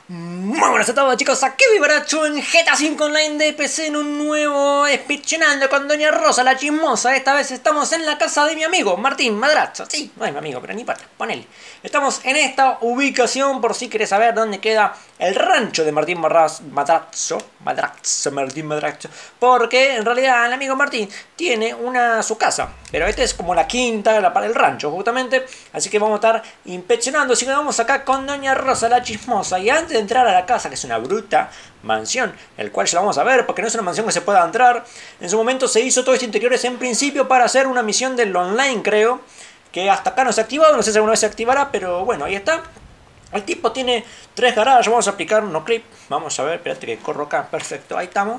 Muy buenas a todos, chicos, aquí Vivaracho en GTA 5 Online de PC en un nuevo Speedchunando con Doña Rosa, la chismosa. Esta vez estamos en la casa de mi amigo Martín Madrazo. Sí, no es mi amigo, pero ni importa, ponele. Estamos en esta ubicación por si querés saber dónde queda el rancho de Martín Madrazo, Martín Madrazo. Porque en realidad el amigo Martín tiene su casa, pero esta es como la quinta para el rancho justamente. Así que vamos a estar inspeccionando, así que vamos acá con Doña Rosa, la chismosa. Y antes de entrar a la casa, que es una bruta mansión, el cual ya la vamos a ver porque no es una mansión que se pueda entrar. En su momento se hizo todo este interiores en principio para hacer una misión del online, creo, que hasta acá no se ha activado, no sé si alguna vez se activará, pero bueno, ahí está. El tipo tiene 3 garajes, vamos a aplicar un no clip, vamos a ver, espérate que corro acá, perfecto, ahí estamos.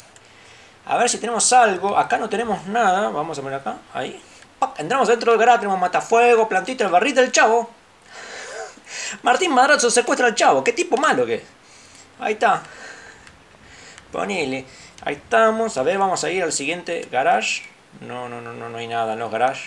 A ver si tenemos algo, acá no tenemos nada, vamos a poner acá, ahí. Entramos dentro del garaje, tenemos matafuego, plantita, el barril del chavo. Martín Madrazo secuestra al chavo, qué tipo malo que es. Ahí está. Ponele. Ahí estamos. A ver, vamos a ir al siguiente garage. No hay nada en los garages.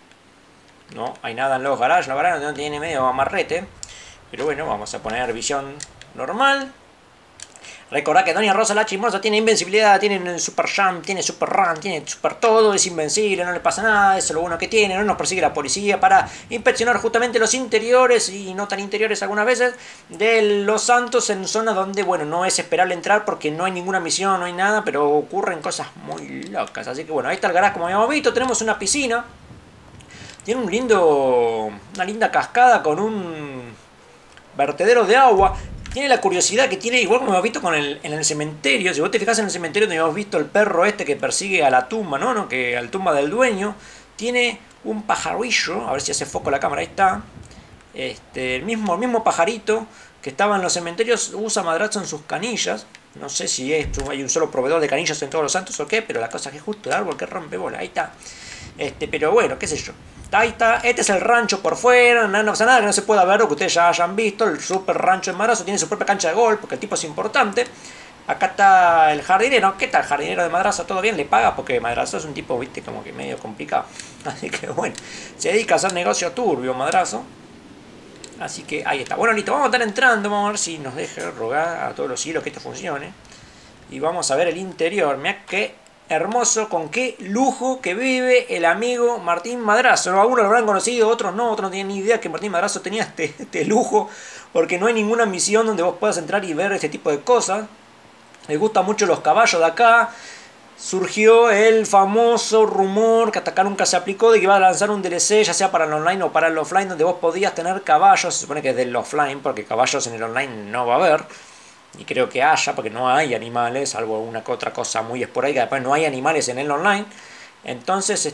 No hay nada en los garages. Los garages no tiene medio amarrete. Pero bueno, vamos a poner visión normal. Recordad que Doña Rosa la chismosa tiene invencibilidad, tiene super jump, tiene super run, tiene super todo, es invencible, no le pasa nada, eso es lo bueno que tiene, no nos persigue la policía para inspeccionar justamente los interiores y no tan interiores algunas veces de Los Santos en zonas donde, bueno, no es esperable entrar porque no hay ninguna misión, no hay nada, pero ocurren cosas muy locas. Así que bueno, ahí está el garaje como habíamos visto, tenemos una piscina, tiene una linda cascada con un vertedero de agua. Tiene la curiosidad que tiene, igual como hemos visto en el cementerio. Si vos te fijas en el cementerio donde hemos visto el perro este que persigue a la tumba, ¿no? Que a la tumba del dueño. Tiene un pajarillo, a ver si hace foco la cámara, ahí está. El mismo pajarito que estaba en los cementerios usa Madrazo en sus canillas. No sé si hay un solo proveedor de canillas en Todos los Santos o qué, pero la cosa es que es justo el árbol que rompe bola, ahí está. Pero bueno, qué sé yo. Ahí está, este es el rancho por fuera, no pasa nada que no se pueda ver o que ustedes ya hayan visto. El super rancho de Madrazo tiene su propia cancha de golf porque el tipo es importante. Acá está el jardinero, ¿qué tal el jardinero de Madrazo? ¿Todo bien? ¿Le paga? Porque Madrazo es un tipo, viste, como que medio complicado. Así que bueno, se dedica a hacer negocio turbio Madrazo. Así que ahí está. Bueno, listo, vamos a estar entrando, vamos a ver si nos deja rogar a todos los cielos que esto funcione. Y vamos a ver el interior, mirá qué hermoso, con qué lujo que vive el amigo Martín Madrazo. Algunos lo habrán conocido, otros no tienen ni idea que Martín Madrazo tenía este lujo, porque no hay ninguna misión donde vos puedas entrar y ver este tipo de cosas. Les gustan mucho los caballos de acá. Surgió el famoso rumor, que hasta acá nunca se aplicó, de que iba a lanzar un DLC, ya sea para el online o para el offline, donde vos podías tener caballos. Se supone que es del offline, porque caballos en el online no va a haber. Y creo que haya, porque no hay animales, salvo una que otra cosa muy esporádica. Después no hay animales en el online. Entonces,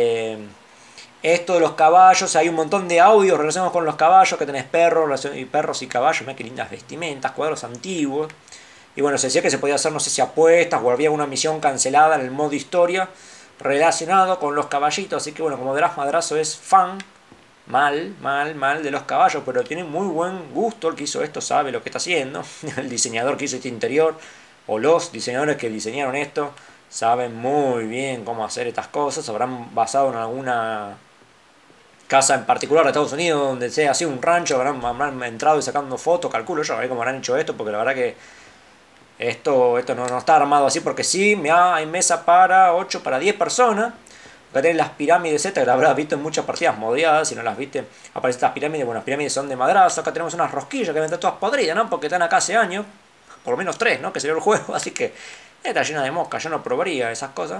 esto de los caballos, hay un montón de audios relacionados con los caballos, que tenés perros y caballos. Mirá qué lindas vestimentas, cuadros antiguos. Y bueno, se decía que se podía hacer, no sé si apuestas o había una misión cancelada en el modo historia relacionado con los caballitos. Así que bueno, como verás, Madrazo es fan. Mal de los caballos, pero tiene muy buen gusto. El que hizo esto sabe lo que está haciendo. El diseñador que hizo este interior, o los diseñadores que diseñaron esto, saben muy bien cómo hacer estas cosas. Habrán basado en alguna casa en particular de Estados Unidos, donde sea así un rancho, habrán entrado y sacando fotos, calculo yo, a ver cómo habrán hecho esto, porque la verdad que esto no está armado así porque sí. Hay mesa para 8, para 10 personas. Acá tenés las pirámides Z, que las habrás visto en muchas partidas modeadas. Si no las viste, aparecen estas pirámides. Bueno, las pirámides son de Madrazo. Acá tenemos unas rosquillas que están todas podridas, ¿no? Porque están acá hace años. Por lo menos 3, ¿no? Que salió el juego. Así que está llena de moscas. Yo no probaría esas cosas.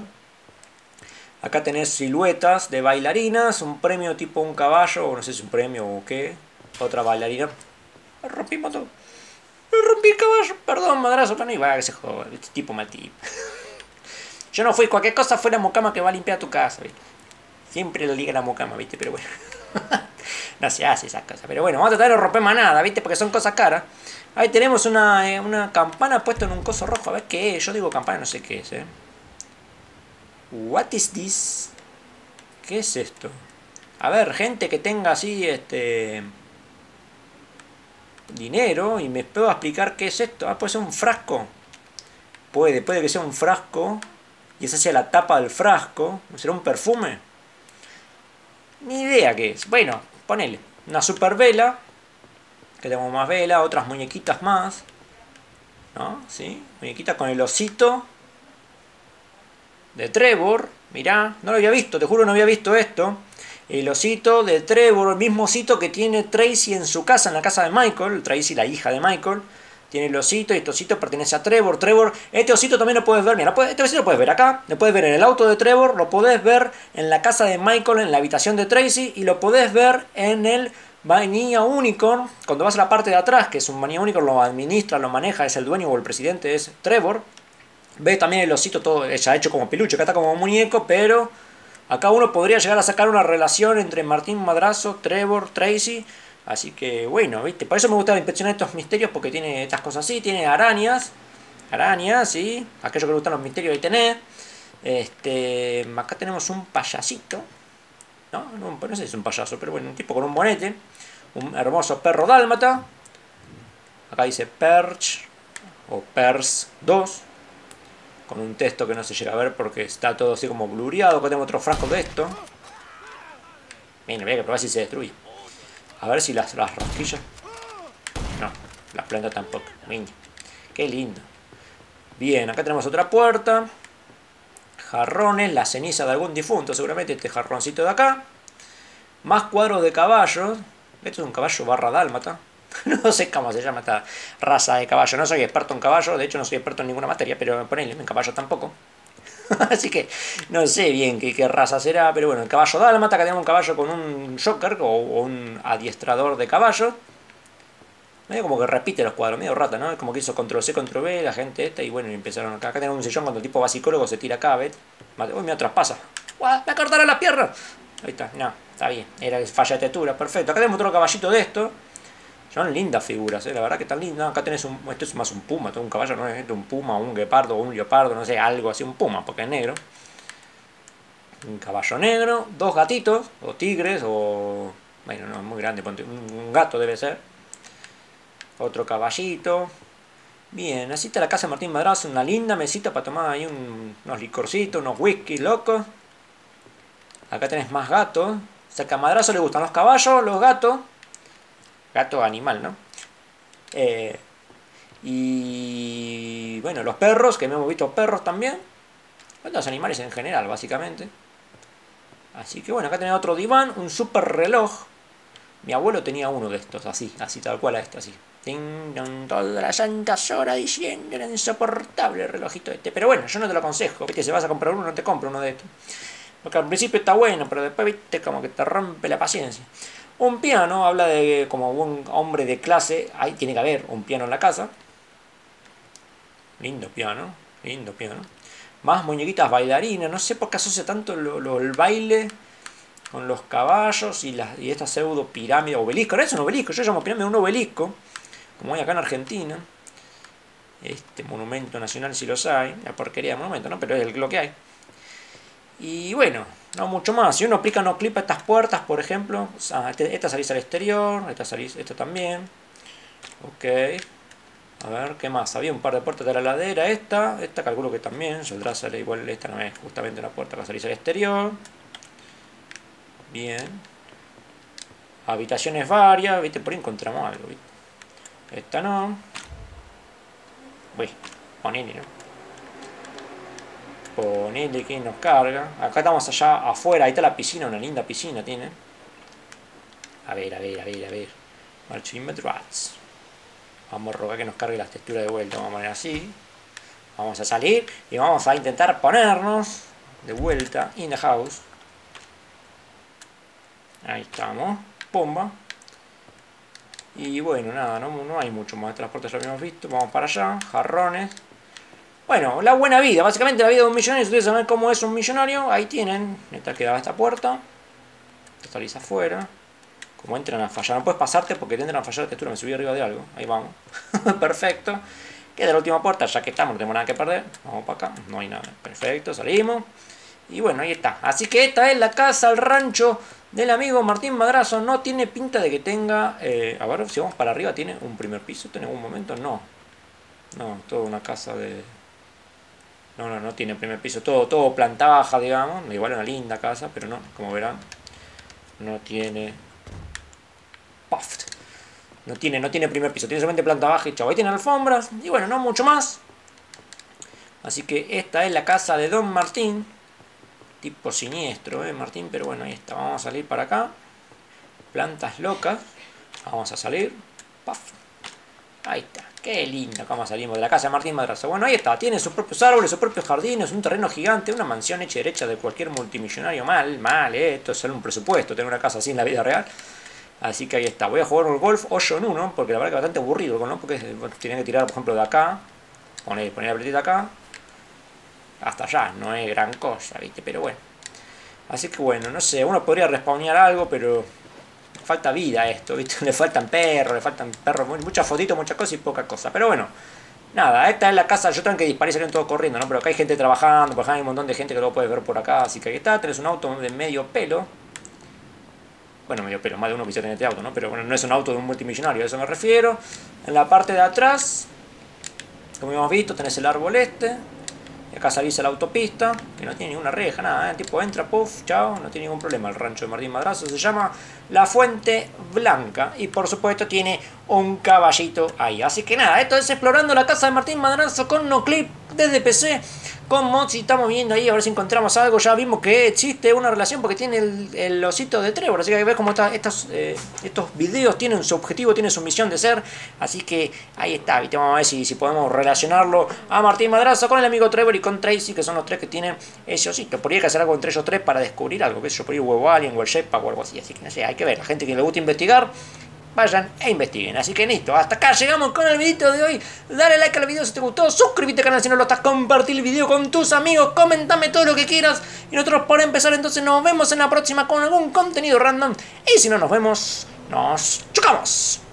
Acá tenés siluetas de bailarinas. Un premio tipo un caballo. O no sé si es un premio o qué. Otra bailarina. Rompimos todo. Rompí el caballo. Perdón, Madrazo. Pero no iba a que se joda. Este tipo mal tipo. Yo no fui, cualquier cosa fue la mucama que va a limpiar tu casa, ¿viste? Siempre le liga la mucama, ¿viste? Pero bueno. No se hace esas cosas. Pero bueno, vamos a tratar de no romper más nada, ¿viste? Porque son cosas caras. Ahí tenemos una campana puesta en un coso rojo. A ver qué es. Yo digo campana, no sé qué es, ¿eh? What is this? ¿Qué es esto? A ver, gente que tenga así, dinero y me puedo explicar qué es esto. Ah, puede ser un frasco. Puede que sea un frasco. Y esa sea la tapa del frasco. ¿Será un perfume? Ni idea qué es. Bueno, ponele. Una super vela. Que tenemos más vela, otras muñequitas más. ¿No? ¿Sí? Muñequitas con el osito de Trevor. Mirá, no lo había visto, te juro no había visto esto. El osito de Trevor, el mismo osito que tiene Tracy en su casa, en la casa de Michael. Tracy, la hija de Michael. Tiene el osito y este osito pertenece a Trevor. Trevor, este osito también lo puedes ver. Mira, este osito lo puedes ver acá. Lo puedes ver en el auto de Trevor. Lo podés ver en la casa de Michael, en la habitación de Tracy. Y lo podés ver en el Vanilla Unicorn. Cuando vas a la parte de atrás, que es un Vanilla Unicorn, lo administra, lo maneja, es el dueño o el presidente, es Trevor. Ves también el osito todo ya hecho como peluche. Acá está como muñeco, pero acá uno podría llegar a sacar una relación entre Martín Madrazo, Trevor, Tracy. Así que bueno, ¿viste? Por eso me gusta inspeccionar estos misterios, porque tiene estas cosas así. Tiene arañas. Arañas, ¿sí? Aquellos que le gustan los misterios ahí tenés. Acá tenemos un payasito. No sé si es un payaso, pero bueno, un tipo con un bonete. Un hermoso perro dálmata. Acá dice Perch o Pers 2. Con un texto que no se llega a ver porque está todo así como blureado. Acá tengo otro frasco de esto. Mira, voy a probar si se destruye. A ver si las rosquillas. No, las plantas tampoco. Mira, qué lindo. Bien, acá tenemos otra puerta. Jarrones, la ceniza de algún difunto, seguramente este jarroncito de acá. Más cuadros de caballos. Esto es un caballo barra dálmata. No sé cómo se llama esta raza de caballo. No soy experto en caballo, de hecho no soy experto en ninguna materia, pero ponele, en caballo tampoco. Así que no sé bien qué raza será, pero bueno, el caballo dálmata, acá tenemos un caballo con un joker o un adiestrador de caballos. Medio como que repite los cuadros, medio rata, ¿no? Es como que hizo control C, control V, la gente esta, y bueno, empezaron acá. Acá tenemos un sillón cuando el tipo va psicólogo, se tira acá, ¿ves? Uy, me traspasa. ¡Me cortaron las piernas! Ahí está, no, está bien, era falla de textura, perfecto. Acá tenemos otro caballito de esto. Son lindas figuras, la verdad que están lindas. Acá tenés esto es más un puma, todo un caballo, no es un puma, un guepardo, un leopardo, no sé, algo así, un puma, porque es negro. Un caballo negro, dos gatitos, o tigres, o... Bueno, no, es muy grande, un gato debe ser. Otro caballito. Bien, así está la casa de Martín Madrazo, una linda mesita para tomar ahí unos licorcitos, unos whisky locos. Acá tenés más gatos. O sea que a Madrazo le gustan los caballos, los gatos. Gato animal, ¿no? Y bueno, los perros, que hemos visto perros también. Los animales en general, básicamente. Así que bueno, acá tenés otro diván, un super reloj. Mi abuelo tenía uno de estos, así tal cual a este, así. Todas las santas horas diciendo, era insoportable el relojito este. Pero bueno, yo no te lo aconsejo, ¿viste? Si vas a comprar uno, no te compro uno de estos. Porque al principio está bueno, pero después, ¿viste? Como que te rompe la paciencia. Un piano, habla de como un hombre de clase. Ahí tiene que haber un piano en la casa. Lindo piano, lindo piano. Más muñequitas bailarinas. No sé por qué asocia tanto el baile con los caballos y esta pseudo pirámide, obelisco. No es un obelisco, yo llamo pirámide un obelisco, como hay acá en Argentina. Monumento nacional si los hay. La porquería de monumento, ¿no? Pero es lo que hay. Y bueno, no mucho más. Si uno aplica no clipa estas puertas, por ejemplo, esta salís al exterior, esta también. Ok. A ver, ¿qué más? Había un par de puertas de la ladera. Esta calculo que también. Saldrá, sale igual. Esta no es justamente una puerta que salís al exterior. Bien. Habitaciones varias. ¿Viste? Por ahí encontramos algo. ¿Viste? Esta no. Uy, ponele, ¿no? Ponele que nos carga. Acá estamos allá afuera. Ahí está la piscina. Una linda piscina tiene. A ver. Marchímetros. Vamos a rogar que nos cargue las texturas de vuelta. Vamos a poner así. Vamos a salir. Y vamos a intentar ponernos de vuelta in the house. Ahí estamos. Pumba. Y bueno, nada. No hay mucho más de transporte. Ya lo habíamos visto. Vamos para allá. Jarrones. Bueno, la buena vida. Básicamente la vida de un millonario. Si ustedes saben cómo es un millonario, ahí tienen. Esta quedaba esta puerta. Te salís afuera. Como entran a fallar. No puedes pasarte porque te entran a fallar la textura. Me subí arriba de algo. Ahí vamos. Perfecto. Queda la última puerta. Ya que estamos, no tenemos nada que perder. Vamos para acá. No hay nada. Perfecto. Salimos. Y bueno, ahí está. Así que esta es la casa, el rancho del amigo Martín Madrazo. No tiene pinta de que tenga... a ver, si vamos para arriba, ¿tiene un primer piso en algún momento? No. No, toda una casa de... No tiene primer piso. Todo planta baja, digamos. Igual una linda casa, pero no, como verán, no tiene... Puff. No tiene primer piso, tiene solamente planta baja y chavo. Ahí tiene alfombras y bueno, no mucho más. Así que esta es la casa de Don Martín. Tipo siniestro, Martín, pero bueno, ahí está. Vamos a salir para acá. Plantas locas. Vamos a salir. ¡Paf! Ahí está. Qué lindo cómo salimos de la casa de Martín Madrazo. Bueno, ahí está. Tiene sus propios árboles, sus propios jardines, un terreno gigante, una mansión hecha y derecha de cualquier multimillonario. Mal, Esto es solo un presupuesto, tener una casa así en la vida real. Así que ahí está. Voy a jugar un golf 8 en 1, porque la verdad que es bastante aburrido, ¿no? Porque tienen que tirar, por ejemplo, de acá. Poner la pelotita acá. Hasta allá. No es gran cosa, ¿viste? Pero bueno. Así que bueno, no sé. Uno podría respawnear algo, pero... falta vida a esto, ¿viste? Le faltan perros, muchas fotitos, muchas cosas y poca cosa. Pero bueno, nada, esta es la casa. Yo tengo que disparar y salieron todos corriendo, ¿no? Pero acá hay gente trabajando, por ejemplo, hay un montón de gente que lo puedes ver por acá. Así que ahí está, tenés un auto de medio pelo. Bueno, medio pelo, más de uno quisiera tener este auto, ¿no? Pero bueno, no es un auto de un multimillonario, a eso me refiero. En la parte de atrás, como hemos visto, tenés el árbol este. Y acá salís a la autopista, que no tiene ninguna reja, nada, El tipo entra, puff, chao, no tiene ningún problema. El rancho de Martín Madrazo se llama La Fuente Blanca y por supuesto tiene un caballito ahí. Así que nada, esto es explorando la casa de Martín Madrazo con Noclip desde PC, con mods, y estamos viendo ahí a ver si encontramos algo. Ya vimos que existe una relación porque tiene el osito de Trevor, así que ves cómo estos videos tienen su objetivo, tienen su misión de ser. Así que ahí está, ¿viste? Vamos a ver si podemos relacionarlo a Martín Madrazo con el amigo Trevor y con Tracy, que son los tres que tienen ese osito. Podría que hacer algo entre ellos tres para descubrir algo, que sé yo, por ahí huevo alien o el jetpack o algo así. Así que no sé, hay que ver, la gente que le gusta investigar, vayan e investiguen. Así que listo, hasta acá llegamos con el videito de hoy. Dale like al video si te gustó, suscríbete al canal si no lo estás, compartir el video con tus amigos, comentame todo lo que quieras. Y nosotros por empezar entonces nos vemos en la próxima con algún contenido random. Y si no nos vemos, nos chocamos.